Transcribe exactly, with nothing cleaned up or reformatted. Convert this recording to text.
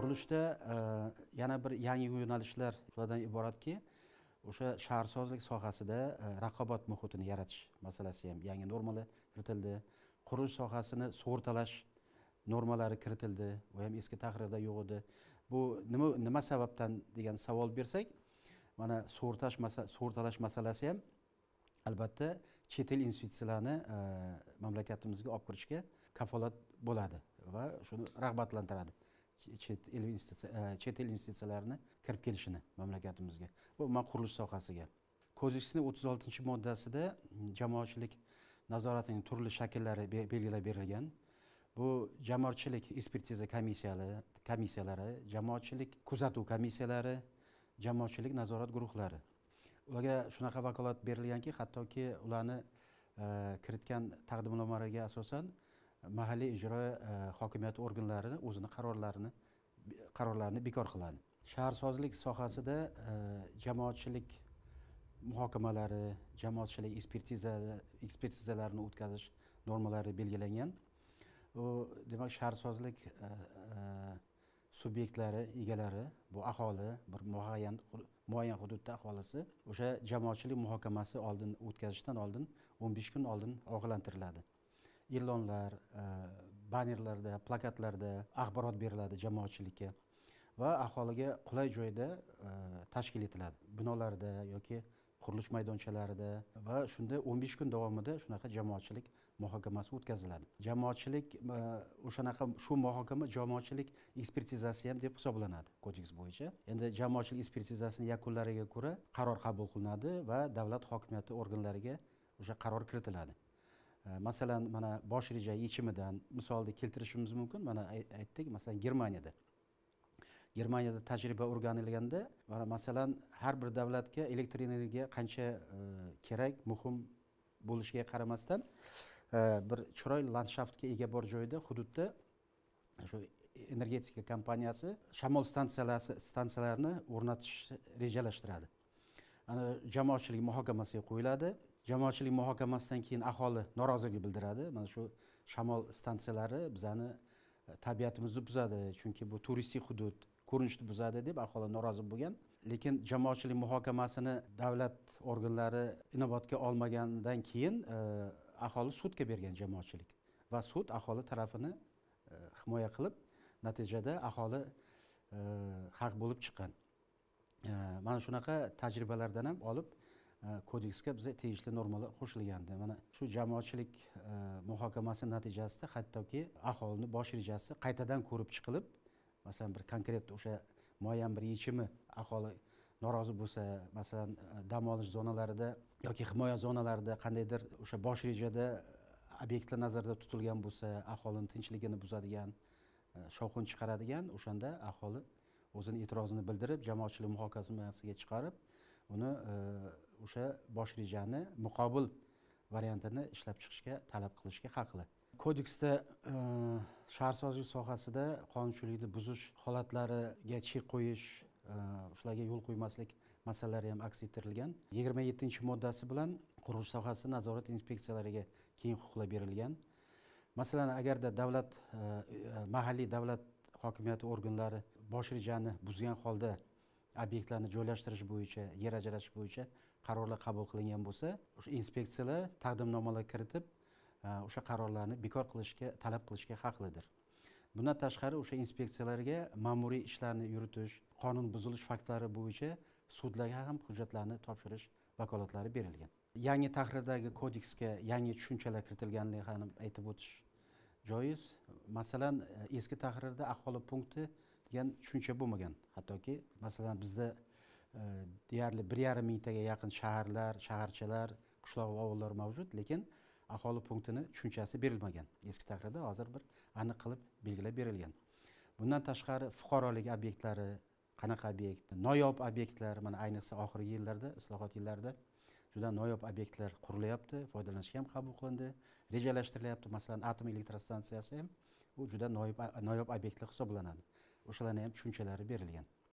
Qurilishda yana bir yangi yo'nalishlar shulardan iboratki, o'sha shaharsozlik sohasida raqobat muhitini yaratish masalasi ham yangi normalar kiritildi. Qurilish sohasini sug'urtalash normalari kiritildi. Bu ham eski tahrirda yo'q edi. Bu nima nima sababdan degan savol bersak, mana sug'urtash sug'urtalash masalasi ham albatta chet el investitsiyalarni mamlakatimizga olib kirishga kafolat bo'ladi va shuni rag'batlantiradi. Chet el investitsiya chet el investitsiyalarini kirib kelishini mamlakatimizga. Bu umuman qurilish sohasiga. Kodeksning o'ttiz oltinchi moddasida jamoatchilik nazoratining turli shakllari belgilab berilgan. Bu jamoatchilik ekspertiza komissiyalari, komissiyalari, jamoatchilik kuzatuv komissiyalari, jamoatchilik nazorat guruhlari. Ularga shunaqa vakolat berilganki, hattoki ularni kiritgan taqdimnomalarga asosan mahalliy ijro hokimiyat organlari o'zini qarorlarini qarorlarini bekor qiladi. Shaharsozlik sohasida jamoatchilik muhokamalari, jamoatchilik ekspertiza ekspertizalarini o'tkazish normalari belgilangan. U demak shaharsozlik subyektlari, egalari, bu aholi, bir muayyan muayyan hududda aholisi o'sha jamoatchilik muhokamasi oldin o'tkazishdan oldin o'n besh kun oldin ogohlantiriladi. E'lonlar, bannerlarda, plakatlarda axborot beriladi jamoatchilikka va aholiga qulay joyda tashkil etiladi. Binolarda yoki qurilish maydonchalarida va shunda o'n besh kun davomida shunaqa jamoatchilik muhokamasi o'tkaziladi. Jamoatchilik o'shanaqa shu muhokama jamoatchilik ekspertizasi ham deb hisoblanadi kodeks bo'yicha. Endi jamoatchilik ekspertizasining yakunlariga ko'ra qaror qabul qilinadi va davlat hokimiyati organlariga o'sha qaror kiritiladi. Masalan, mana bosh reja yechimidan misolni keltirishimiz mumkin. Mana aytdik, masalan, Germaniyada. Germaniyada tajriba o'rganilganda, mana masalan, har bir davlatga elektr energiya qancha kerak, muhim bo'lishiga qaramasdan, bir chiroyli landshaftga ega bor joyda, hududda shu energetika kompaniyasi shamol stansiyalari stansiyalarini o'rnatish rejalashtiradi. Ana jamoatchilik muhokamasiga qo'yiladi. Jamoatchilik muhokamasidan keyin aholi norozilik bildiradi. Mana shu shamol stansiyalari bizani tabiatimizni buzadi, chunki bu turistik hudud, ko'rinishni buzadi deb aholi norozi bo'lgan. Lekin jamoatchilik muhokamasini davlat organlari inobatga olmagandan keyin aholi sudga bergan jamoatchilik va sud aholi tarafini himoya qilib, natijada aholi haq bo'lib chiqqan. Mana shunaqa tajribalardan ham olib kodeksga bizga tegishli normalar qo'shilgandi. Mana shu jamoatchilik muhokamasi natijasida hattoki aholining bosh rejasi qaytadan ko'rib chiqilib, masalan bir konkret o'sha muayyan bir yechimi aholi norozi bo'lsa, masalan dam olish zonalarida yoki himoya zonalarida qandaydir o'sha bosh rejada obyektlar nazarda tutilgan bo'lsa, aholining tinchligini buzadigan, shovqin chiqaradigan, o'shanda aholi o'zining e'tirozini bildirib, jamoatchilik muhokamasiga chiqarib, uni o'sha bosh rejani muqobil variantini ishlab chiqishga talab qilishga haqli. Kodeksda shaharsozlik sohasida qonunchilikni buzish holatlariga chek qo'yish, shularga yo'l qo'ymaslik masalalari ham aks ettirilgan. yigirma yettinchi moddasi bilan qurilish sohasida nazorat inspeksiyalariga keng huquqlar berilgan. Masalan, agarda davlat mahalliy davlat hokimiyati organlari bosh rejani buzgan holda obyektlarni joylashtirish bo'yicha, yer ajratish bo'yicha qarorlar qabul qilingan bo'lsa, o'sha inspeksiyalar taqdimnomalar kiritib, o'sha qarorlarni bekor qilishga, talab qilishga haqlidir. Bundan tashqari o'sha inspeksiyalarga ma'muriy ishlarni yuritish, qonun buzilish faktlari bo'yicha sudlarga ham hujjatlarni topshirish vakolatlari berilgan. Yangi tahrirdagi kodeksga yangi tushunchalar kiritilganligini ham aytib o'tish joiz. Masalan, eski tahrirda aholi punkti degan tushuncha bo'lmagan. Hattoki masalan bizda deyarli bir yarim mingtaga yaqin shaharlar, shaharchalar, qishloq va ovullar mavjud, lekin aholi punktini tushunchasi berilmagan. Eski tahrirda hozir bir aniq qilib belgilab berilgan. Bundan tashqari fuqarolik obyektlari, qanaqa obyekt, noyob obyektlar, mana ayniqsa oxirgi yillarda, islohot yillarida juda noyob obyektlar qurilyapti, foydalanishga ham qabul qilindi, rejalashtirilyapti. Masalan, atom elektrostansiyasi ham bu juda noyob noyob obyektlar hisoblanadi. O'shalarning ham tushunchalari berilgan.